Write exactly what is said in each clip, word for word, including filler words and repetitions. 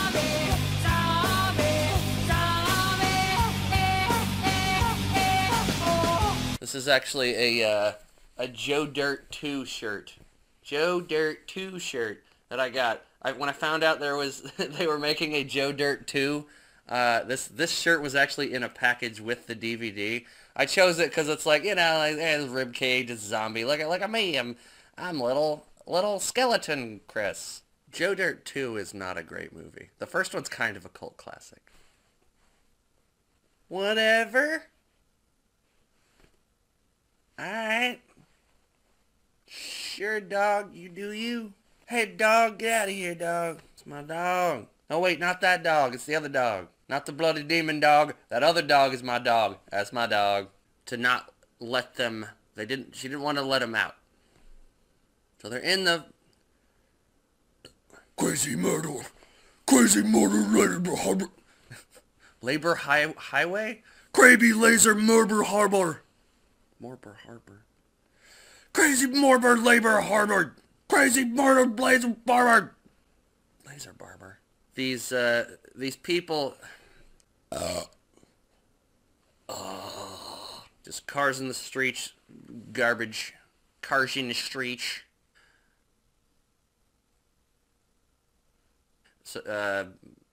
This is actually a uh, a Joe Dirt two shirt. Joe Dirt two shirt that I got. I, when I found out there was they were making a Joe Dirt two, uh, this this shirt was actually in a package with the D V D. I chose it because it's like, you know, like, eh, rib cage, it's zombie. Look at look at me, I'm I'm little little skeleton Chris. Joe Dirt two is not a great movie. The first one's kind of a cult classic. Whatever. Alright. Sure, dog, you do you. Hey, dog, get out of here, dog. It's my dog. Oh, wait, not that dog. It's the other dog. Not the bloody demon dog. That other dog is my dog. That's my dog. To not let them... They didn't... She didn't want to let them out. So they're in the... Crazy murder. Crazy murder labor harbor. Labor high, highway? Crazy laser murder harbor. Morber Harbor. Crazy Morber Labor Harbor. Crazy Murder Blazer Barber. Laser Barber. These, uh, these people... Uh. Uh. Just cars in the streets. Garbage. Cars in the streets. So, uh...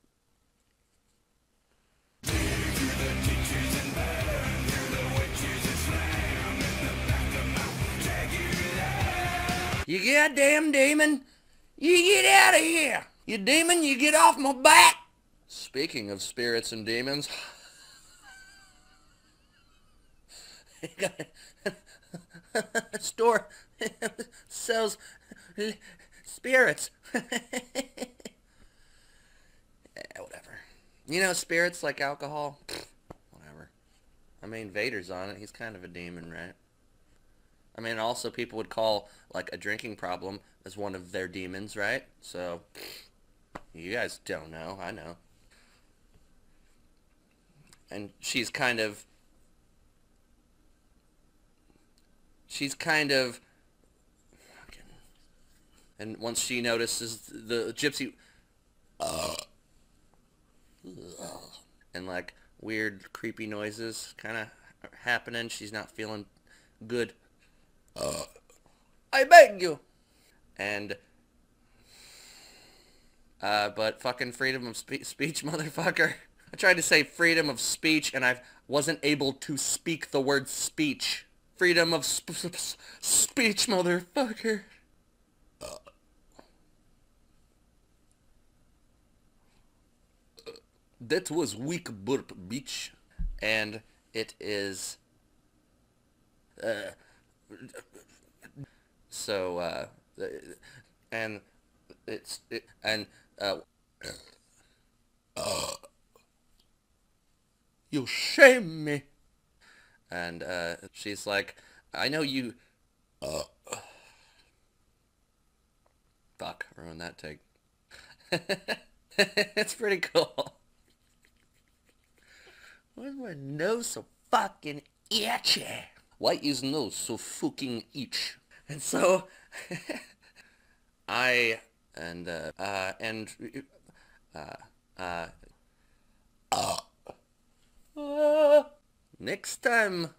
You goddamn demon! You get out of here! You demon, you get off my back! Speaking of spirits and demons... store sells spirits. Yeah, whatever. You know, spirits like alcohol? Whatever. I mean, Vader's on it. He's kind of a demon, right? I mean, also people would call, like, a drinking problem as one of their demons, right? So, you guys don't know. I know. And she's kind of... She's kind of... And once she notices the gypsy... Uh, and, like, weird, creepy noises kind of happening, she's not feeling good. Uh, I beg you. And, uh, but fucking freedom of spe speech, motherfucker. I tried to say freedom of speech, and I wasn't able to speak the word speech. Freedom of sp sp speech, motherfucker. Uh, that was weak burp, bitch. And it is, uh... So, uh, and it's, it, and, uh, uh, you shame me. And, uh, she's like, I know you, uh, fuck, ruined that take. It's pretty cool. Why is my nose so fucking itchy? Why is nose so fucking itch? And so, I, and, uh, uh, and, uh, uh, uh, uh, next time.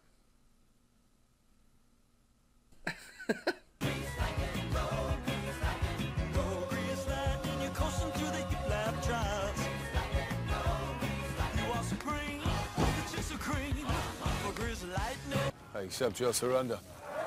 I accept your surrender.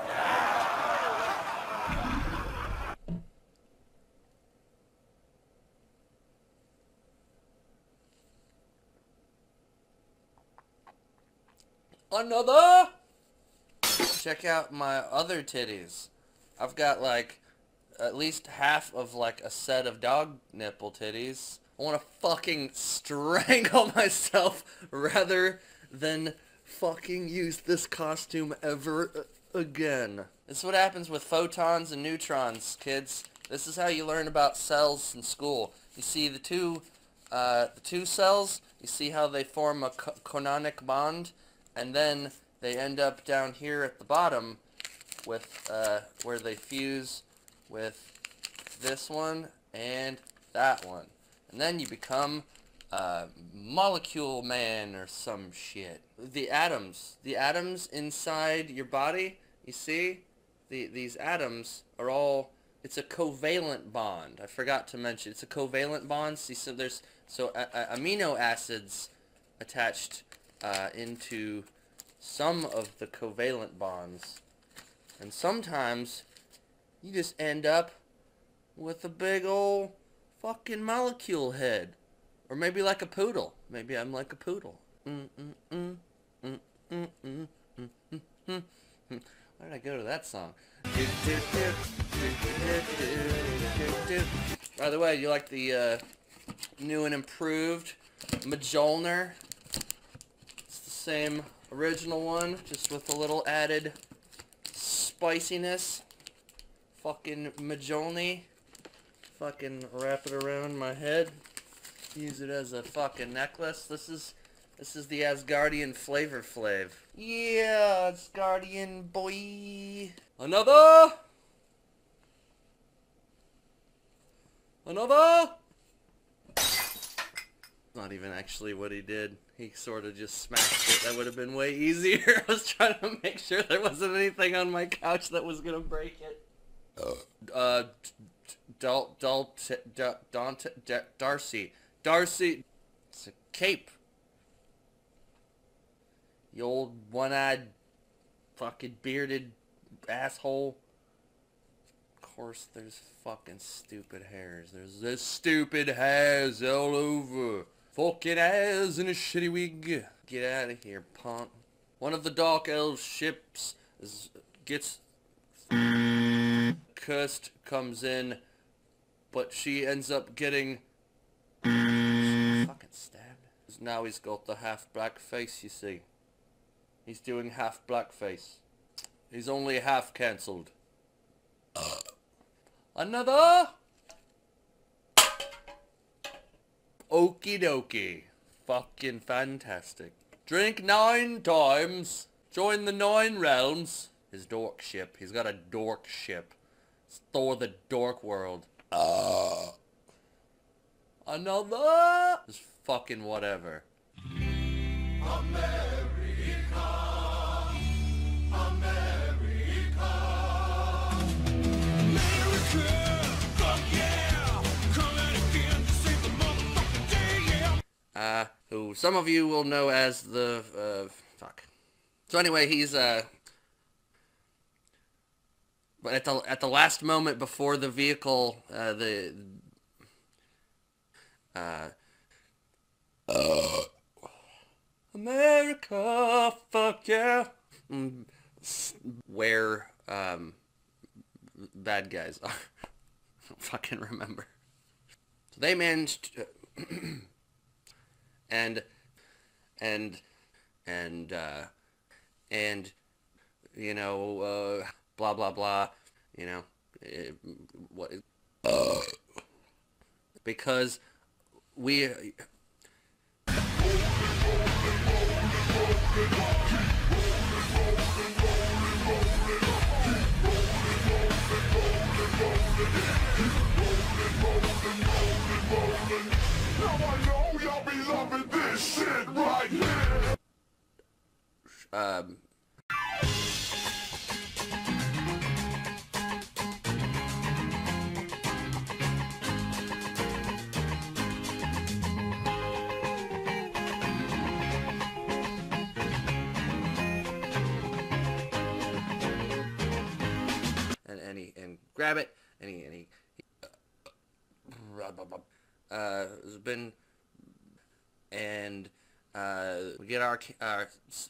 Another? Check out my other titties. I've got like at least half of like a set of dog nipple titties. I want to fucking strangle myself rather than fucking use this costume ever again. This is what happens with photons and neutrons, kids. This is how you learn about cells in school. You see the two, uh, the two cells, you see how they form a co canonic bond, and then they end up down here at the bottom with, uh, where they fuse with this one and that one. and then you become uh, Molecule Man or some shit. The atoms, the atoms inside your body, you see, the these atoms are all, it's a covalent bond. I forgot to mention, it's a covalent bond. See, so there's so a, a, amino acids attached uh, into some of the covalent bonds, and sometimes you just end up with a big old fucking molecule head, or maybe like a poodle. Maybe I'm like a poodle. Mm mm mm mm mm mm mm mm mm. Why did I go to that song? By the way, you like the uh, new and improved Mjolnir? It's the same original one, just with a little added spiciness. Fucking Mjolnir. Fucking wrap it around my head. Use it as a fucking necklace. This is this is the Asgardian Flavor Flav. Yeah, Asgardian boy. Another. Another. Not even actually what he did. He sort of just smashed it. That would have been way easier. I was trying to make sure there wasn't anything on my couch that was gonna break it. Uh, Dal, Dal, Dante, Darcy, Darcy. It's a cape. You old one-eyed, fucking bearded asshole. Of course, there's fucking stupid hairs. There's this stupid hairs all over. Fucking hairs in a shitty wig. Get out of here, punk. One of the Dark Elves ships is, gets cursed, comes in, but she ends up getting fucking stabbed. Now he's got the half black face, you see. He's doing half black face. He's only half cancelled. Uh. Another? Okie dokie. Fucking fantastic. Drink nine times. Join the nine realms. His dork ship. He's got a dork ship. It's Thor the Dork World. Uh. Another? Just fucking whatever. America. Uh, who some of you will know as the, uh, fuck. So anyway, he's, uh, but at the, at the last moment before the vehicle, uh, the, uh, uh, America, fuck yeah, mm, where, um, bad guys are. I don't fucking remember. So they managed to, and, and, and, uh, and, you know, uh, blah, blah, blah, you know, it, what, uh, because we, um, and, and he, and grab it, and he, and he, he uh, has been, and, uh, we get our, our,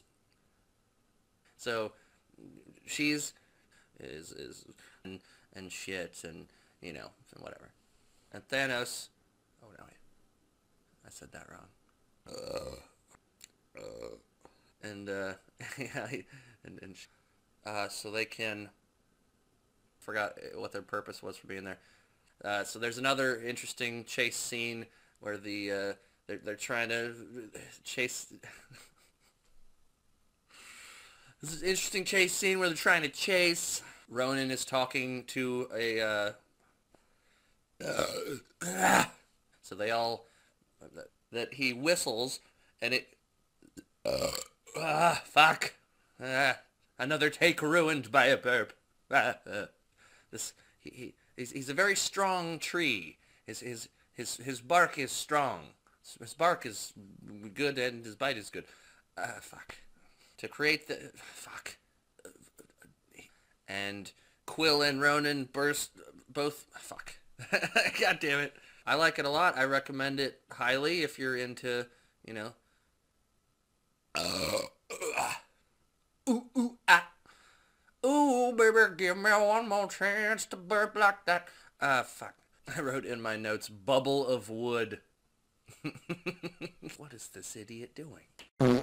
so, she's, is, is, and, and shit, and, you know, and whatever. And Thanos, oh no, wait, I said that wrong. Uh, uh, and, uh, yeah, and, and, uh, so they can, forgot what their purpose was for being there. Uh, so there's another interesting chase scene where the, uh, they're, they're trying to chase... This is an interesting chase scene where they're trying to chase. Ronan is talking to a, uh... uh so So they all, that he whistles, and it, uh, ah, fuck, ah, another take ruined by a burp. Ah, uh, this, he, he, he's, he's a very strong tree. His, his, his, his bark is strong. His bark is good and his bite is good. Ah, fuck. To create the, fuck. And Quill and Ronan burst, both, fuck. God damn it. I like it a lot. I recommend it highly if you're into, you know. Uh, uh, ooh, ooh, ah. Ooh, baby, give me one more chance to burp like that. Ah, uh, fuck. I wrote in my notes, bubble of wood. What is this idiot doing?